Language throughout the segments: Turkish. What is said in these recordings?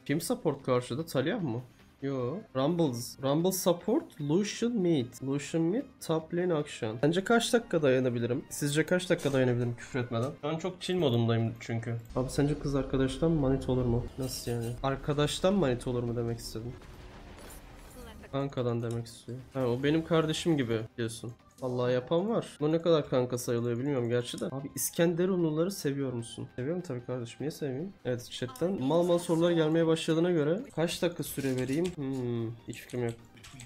Kim support karşıda? Talia mı? Yo. Rumble support Lucian mid. Lucian mid top lane action. Bence kaç dakika dayanabilirim? Sizce kaç dakika dayanabilirim küfür etmeden? Şu an çok chill modundayım çünkü. Abi sence kız arkadaştan manit olur mu? Nasıl yani? Arkadaştan manit olur mu demek istedim. Kankadan demek istiyor. Ha, o benim kardeşim gibi diyorsun. Vallahi yapan var. Bu ne kadar kanka sayılıyor bilmiyorum gerçi de. Abi İskenderunluları seviyor musun? Seviyorum tabii kardeşim. Niye sevmeyeyim? Evet, chatten mal mal sorular gelmeye başladığına göre kaç dakika süre vereyim? Hiç fikrim yok.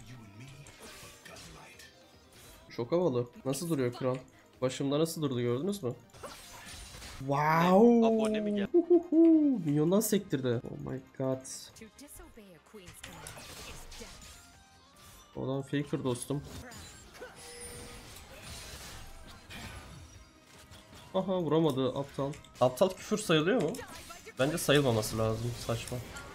Çok havalı. Nasıl duruyor kral? Başımda nasıl durdu gördünüz mü? Wow. Abone mi geldi? Milyondan sektirdi. Oh my god. Olan faker dostum. Aha, vuramadı aptal. Aptal küfür sayılıyor mu? Bence sayılmaması lazım. Saçma.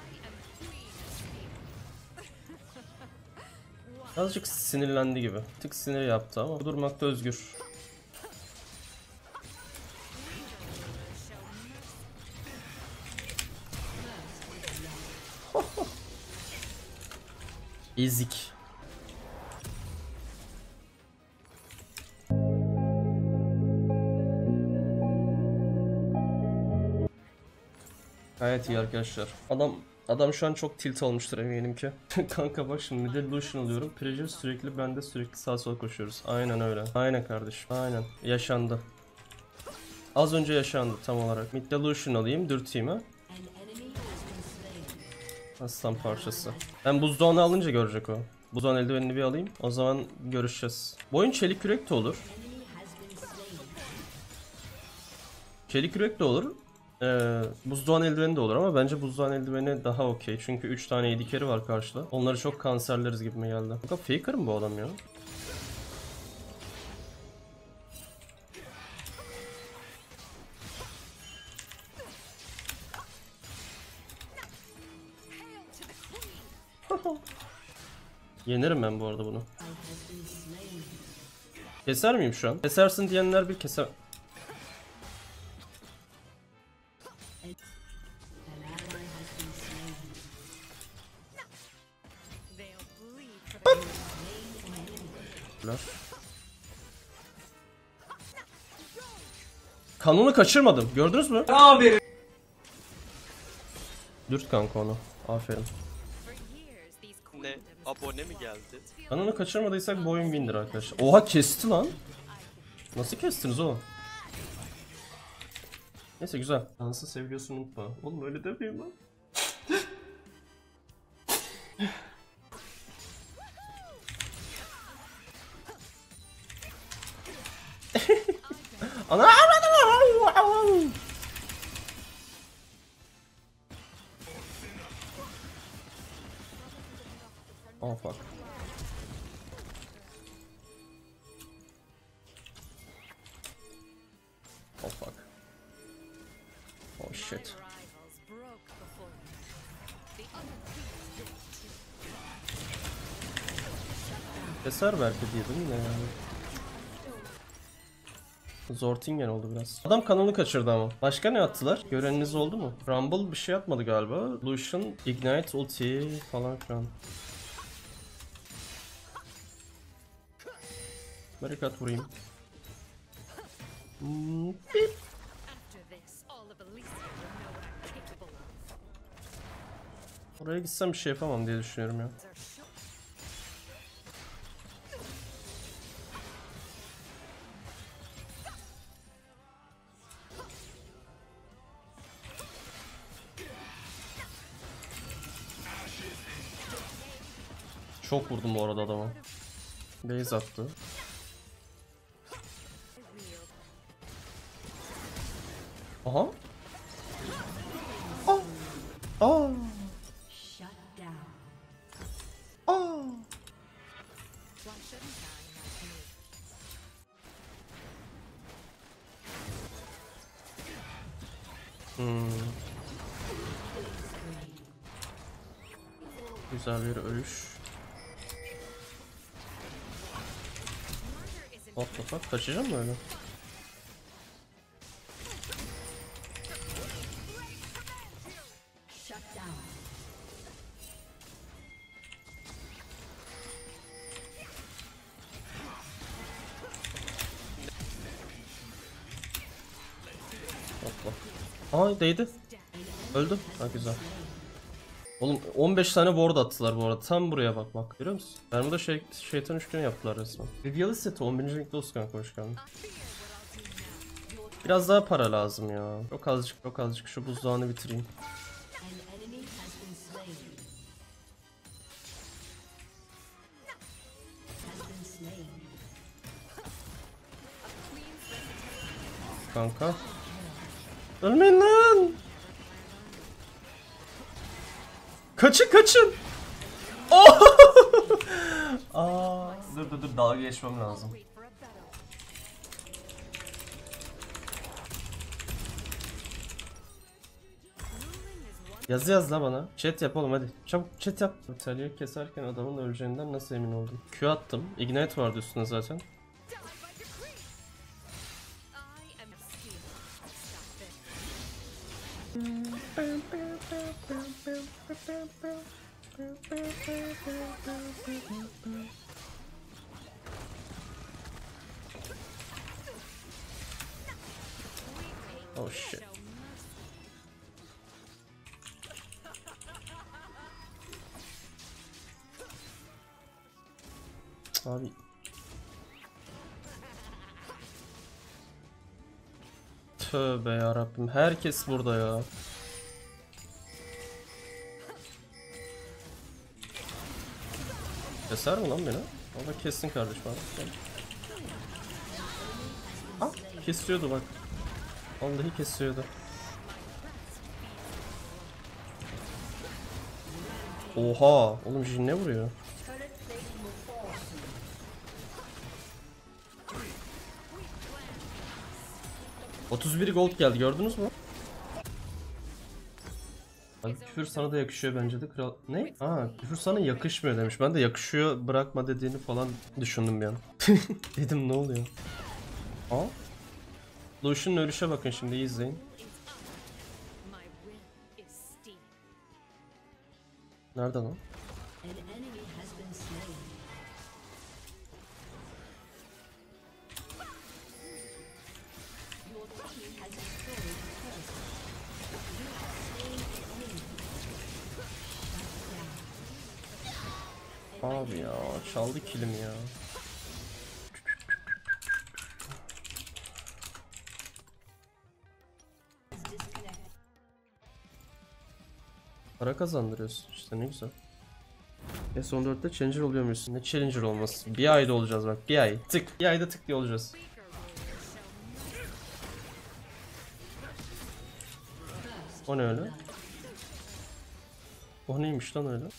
Azıcık sinirlendi gibi. Tık sinir yaptı ama durmakta özgür. Ezik. Gayet iyi arkadaşlar. Adam şu an çok tilt olmuştur eminim ki. Kanka bak şimdi mid'e Lucian alıyorum. Pressure sürekli bende, sürekli sağa sola koşuyoruz. Aynen öyle. Aynen kardeşim. Aynen. Yaşandı. Az önce yaşandı tam olarak. Mid'de Lucian alayım, dürteyim ha. Aslan parçası. Ben buzdağını alınca görecek o. Buzdağın eldivenini bir alayım. O zaman görüşeceğiz. Bu oyun çelik yürek de olur. Çelik yürek de olur. Buzdoğan eldiveni de olur ama bence buzdoğan eldiveni daha okey. Çünkü 3 tane edikeri var karşıda. Onları çok kanserleriz gibime geldi. Fakat faker mı bu adam ya? Yenerim ben bu arada bunu. Keser miyim şu an? Kesersin diyenler bir keser... Kanunu kaçırmadım. Gördünüz mü? Aferin. Dürt kanka onu. Aferin. Ne? Abone mi geldi? Kanunu kaçırmadıysak bu oyun win'dir arkadaşlar. Oha, kesti lan. Nasıl kestiniz o? Neyse, güzel. Dansı seviyorsun unutma. Oğlum öyle demeyeyim lan. Ana! Oh fuck. Oh fuck. Oh shit. Keser belki diyordum yine yani. Zortingen oldu biraz. Adam kanalı kaçırdı ama. Başka ne attılar? Göreniniz oldu mu? Rumble bir şey atmadı galiba. Lucian, Ignite, ulti falan filan. Barikat vurayım. Bip. Oraya gitsem bir şey yapamam diye düşünüyorum ya. Çok vurdum bu arada adama. Base attı. Aha. Aa. Aa. Aa. Güzel bir ölüş. What the fuck? Kaçacağım mı öyle? Aa değdi. Öldü. Ha güzel. Oğlum 15 tane ward attılar bu arada. Tam buraya bak bak. Görüyor musun? Ben burada şeytan üçgeni yaptılar resmen. Reveal seti 11. renkli olsun kanka, hoş geldin. Biraz daha para lazım ya. Çok azıcık şu buzdağını bitireyim. Kanka. Ölmeyin lan. Kaçın. Oh! Aa, dur dalga geçmem lazım. Yaz la bana. Chat yap oğlum hadi. Çabuk chat yap. Talya'yı keserken adamın öleceğinden nasıl emin oldum? Q attım. Ignite vardı üstünde zaten. Oh shit. Abi. Tövbe yarabbim. Herkes burada ya. Keser mi lan beni? Valla kessin kardeşim abi. Ah, kesiyordu bak. Vallahi kesiyordu. Oha! Oğlum Jhin ne vuruyor? $31 gold geldi, gördünüz mü? Abi küfür sana da yakışıyor bence de kral... Ne? Aa, küfür sana yakışmıyor demiş. Ben de yakışıyor bırakma dediğini falan düşündüm bir an. Dedim ne oluyor? Aa? Lucian'ın ölüşe bakın şimdi, iyi izleyin. Nerede lan? Abi ya çaldı kilim ya. Para kazandırıyorsun işte, ne güzel. Son 4'te Challenger oluyor musun? Ne Challenger olması? Bir ayda olacağız bak, bir ay. Tık, bir ayda tık diye olacağız. O ne öyle? O neymiş lan öyle?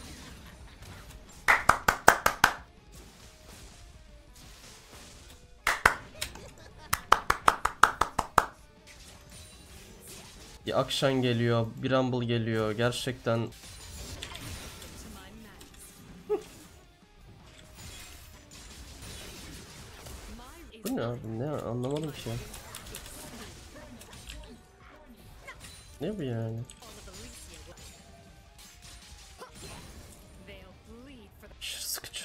Bir Akshan geliyor, bir Rumble geliyor. Gerçekten bu ne abi? Ne anlamadım ki. Ne bu yani? Aşırı sıkıcı.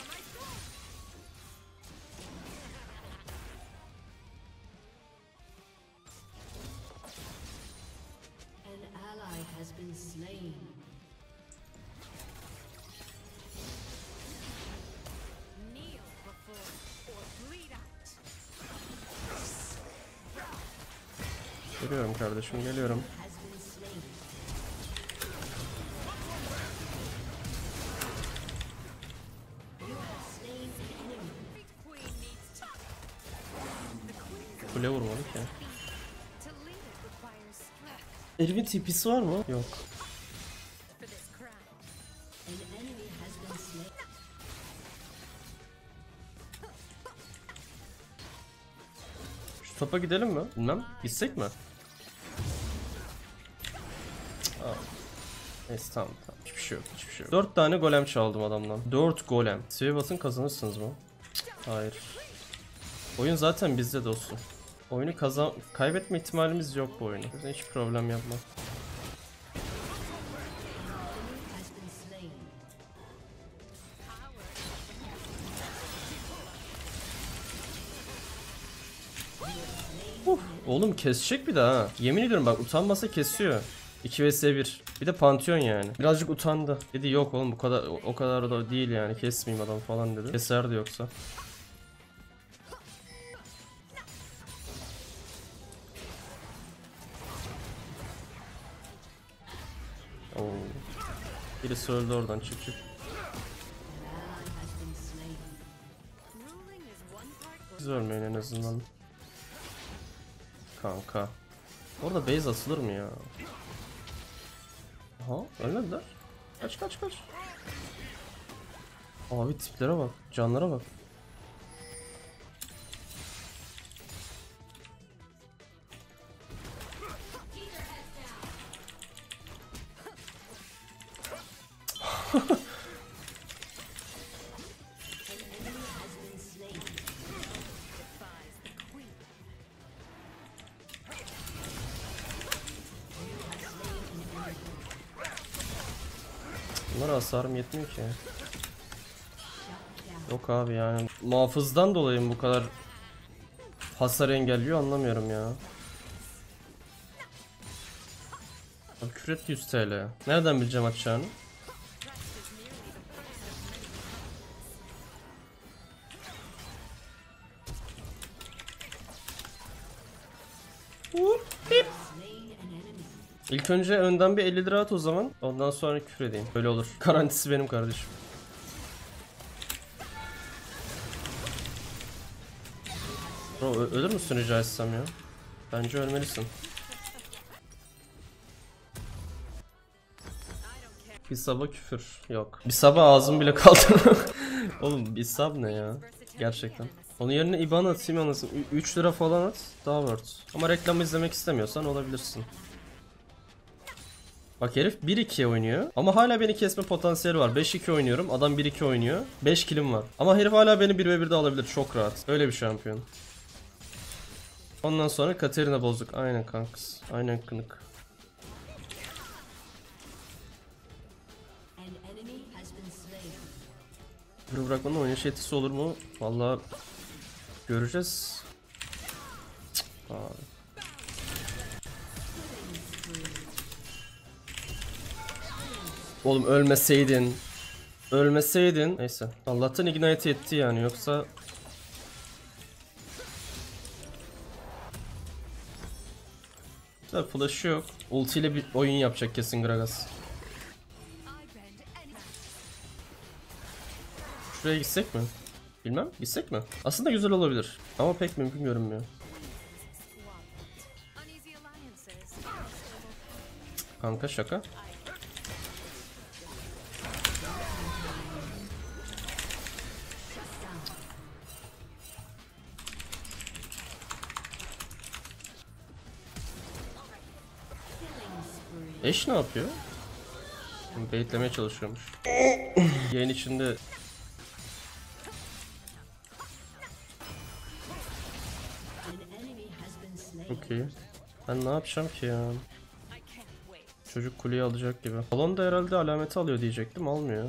Geliyorum kardeşim, geliyorum. Kule vurmadı ki. Ervin TP'si var mı? Yok. Şu topa gidelim mi? Bilmem. Gitsek mi? Neyse tamam. Hiçbir şey yok, hiçbir şey yok. 4 tane golem çaldım adamdan. 4 golem. Save basın, kazanırsınız mı? Hayır. Oyun zaten bizde dostum. Oyunu kaybetme ihtimalimiz yok bu oyunu. Hiç problem yapma. Oğlum kesecek bir daha ha. Yemin ediyorum bak, utanmasa kesiyor. 2 vs 1. Bir de Pantheon yani. Birazcık utandı. Dedi yok oğlum bu kadar, o kadar da değil yani, kesmeyeyim adam falan dedi. Keserdi yoksa. Oo. Birisi öldü oradan, çık çık. Biz ölmeyin en azından. Kanka. Orada base asılır mı ya? Aha, ölmediler. Kaç kaç kaç. Abi tiplere bak, canlara bak. Bunlara hasarım yetmiyor ki. Yok abi yani muhafızdan dolayı mı bu kadar hasar engelliyor anlamıyorum ya. Abi küfret 100 TL. Nereden bileceğim atacağını? İlk önce önden bir 50 lira at o zaman. Ondan sonra küfür edeyim. Böyle olur. Garantisi benim kardeşim. Bro ölür müsün rica etsem ya? Bence ölmelisin. Bir sabah küfür yok. Bir sabah ağzım bile kaldı. Oğlum bir sab ne ya? Gerçekten. Onun yerine IBAN atayım anasını. 3 lira falan at. Daha worth. Ama reklamı izlemek istemiyorsan olabilirsin. Bak herif 1-2 oynuyor ama hala beni kesme potansiyeli var. 5-2 oynuyorum, adam 1-2 oynuyor. 5 killim var. Ama herif hala beni 1v1'de alabilir çok rahat. Öyle bir şampiyon. Ondan sonra Katarina bozduk. Aynen kanks. Aynen kınık. Bunu bırakmanın oynayış yetisi olur mu? Vallahi göreceğiz. Cık, abi. Oğlum ölmeseydin. Ölmeseydin. Neyse. Allah'tan ignite etti yani yoksa. Güzel flash'ı yok. Ulti ile bir oyun yapacak kesin Gragas. Şuraya gitsek mi? Bilmem. Gitsek mi? Aslında güzel olabilir. Ama pek mümkün görünmüyor. Kanka şaka. Eş ne yapıyor? Baitlemeye çalışıyormuş. Yayın içinde. Okey. Ben ne yapacağım ki ya? Çocuk kuleyi alacak gibi. Balon da herhalde alameti alıyor diyecektim. Almıyor.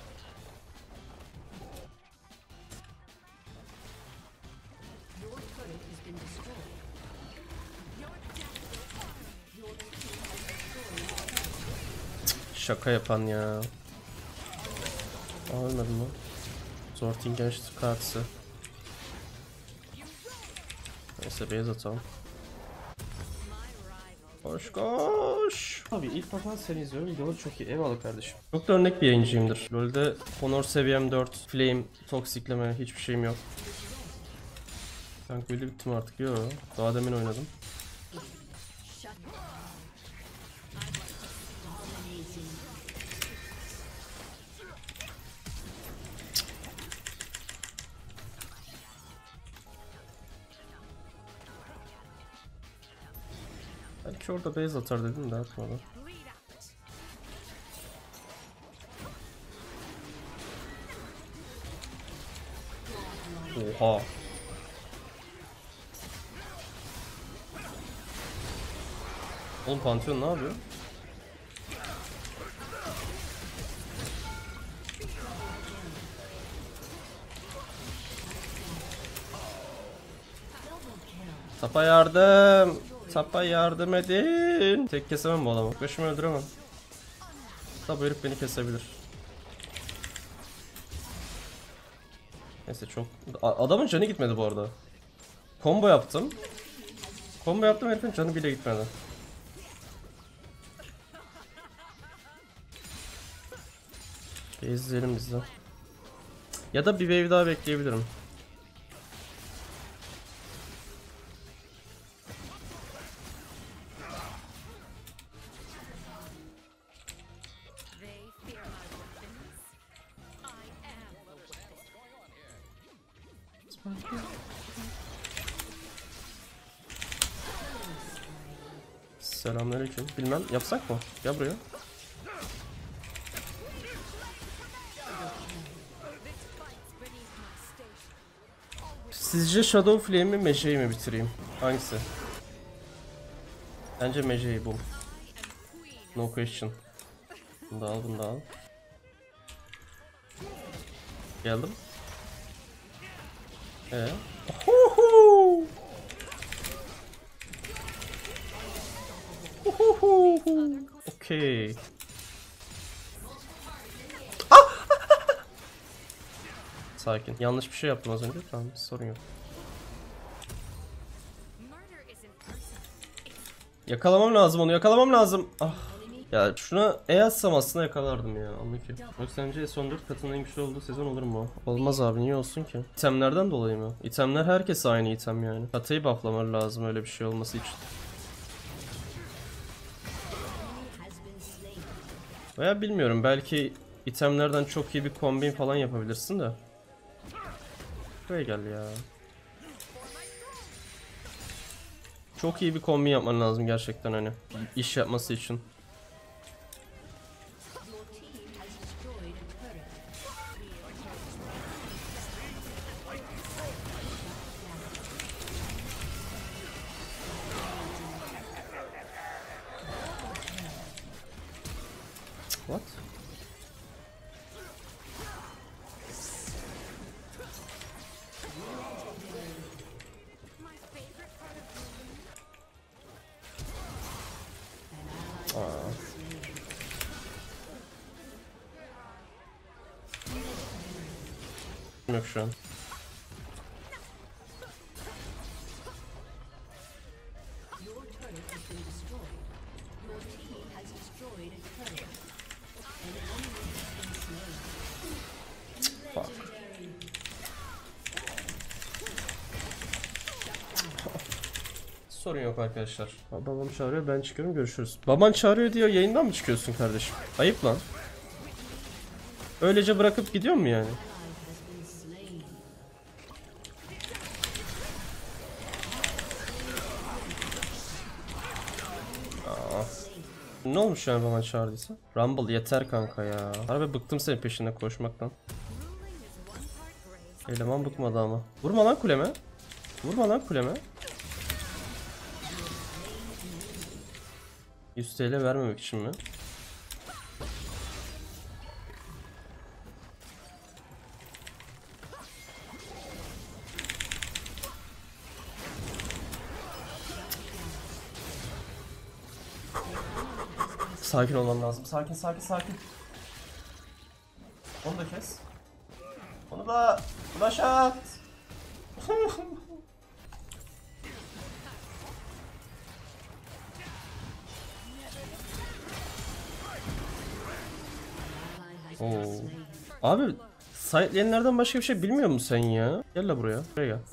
Şaka yapan ya. Ölmedim mi? Zortingen kartsı. Neyse beyaz atalım. Koş koş. Abi ilk defa seni izliyorum. Videolar çok iyi. Eyvallah kardeşim. Çok da örnek bir yayıncıyımdır. LoL'de Honor seviyem 4. Flame, toksikleme hiçbir şeyim yok. Tank build'i bittim artık. Yo. Daha demin oynadım. Belki orada base atar dedim de atmadı. Oha. Oğlum Pantheon ne yapıyor? Tapa yardım. Tapa yardım edin. Tek kesemem bu adamı. Başımı öldüremem. Tabi herif beni kesebilir. Neyse çok... Adamın canı gitmedi bu arada. Combo yaptım. Combo yaptım, herifin canı bile gitmedi. İzleyelim biz de. Ya da bir wave daha bekleyebilirim. Selamünaleyküm. Bilmem yapsak mı? Gel buraya. Sizce Shadow Flame'i Meje'yi mi bitireyim? Hangisi? Bence Meje'yi bul. No question. Bunu da al, bunu da al. Geldim. Okay. Sakin. Yanlış bir şey yaptım az önce. Tamam, sorun yok. Yakalamam lazım onu, yakalamam lazım. Ah. Ya şuna E atsam aslında yakalardım ya. Anlık ya. Bak sence S14 katının en güçlü olduğu sezon olur mu? Olmaz abi, niye olsun ki? İtemlerden dolayı mı? İtemler herkes aynı item yani. Katayı bufflamaları lazım öyle bir şey olması için. Veya bilmiyorum, belki itemlerden çok iyi bir kombin falan yapabilirsin de. Buraya gel ya. Çok iyi bir kombin yapman lazım gerçekten hani. İş yapması için. What? Yok şu an. Fuck. Sorun yok arkadaşlar. Babam çağırıyor, ben çıkıyorum, görüşürüz. Baban çağırıyor diyor, yayından mı çıkıyorsun kardeşim? Ayıp lan. Öylece bırakıp gidiyor mu yani? Ne olmuş yani baban çağırdıysa? Rumble yeter kanka ya. Harbi bıktım senin peşinde koşmaktan. Eleman bıkmadı ama. Vurma lan kuleme. Vurma lan kuleme. 100 TL vermemek için mi? Sakin olmam lazım. Sakin, sakin, sakin. Onu da kes. Onu da flash at. Oo. Abi side başka bir şey bilmiyor musun sen ya? Gel la buraya. Buraya gel.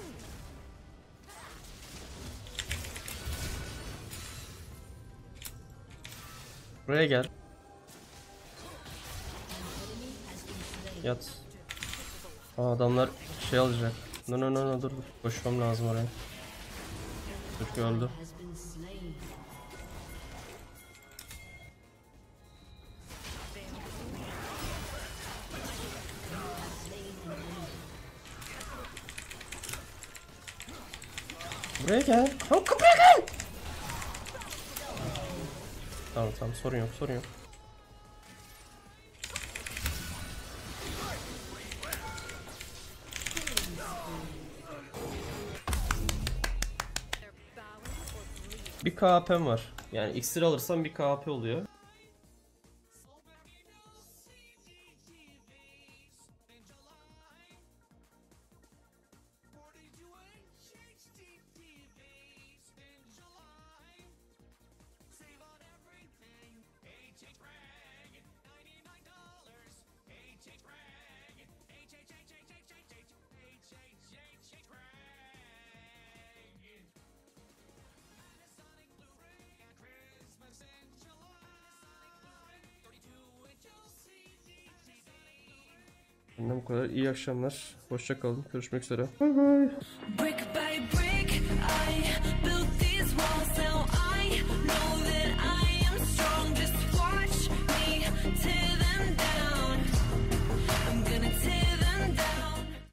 Buraya gel. Yat. Aa, adamlar şey alacak. No no no no, dur dur. Koşmam lazım oraya. Çünkü öldü. Buraya gel. Tamam, kapıya gel. Tamam tamam, sorun yok, sorun yok. KP'm var. Yani iksir alırsam bir KP oluyor. Benden bu kadar. İyi akşamlar. Hoşça kalın. Görüşmek üzere. Bye bye. Brick by brick, I built these walls.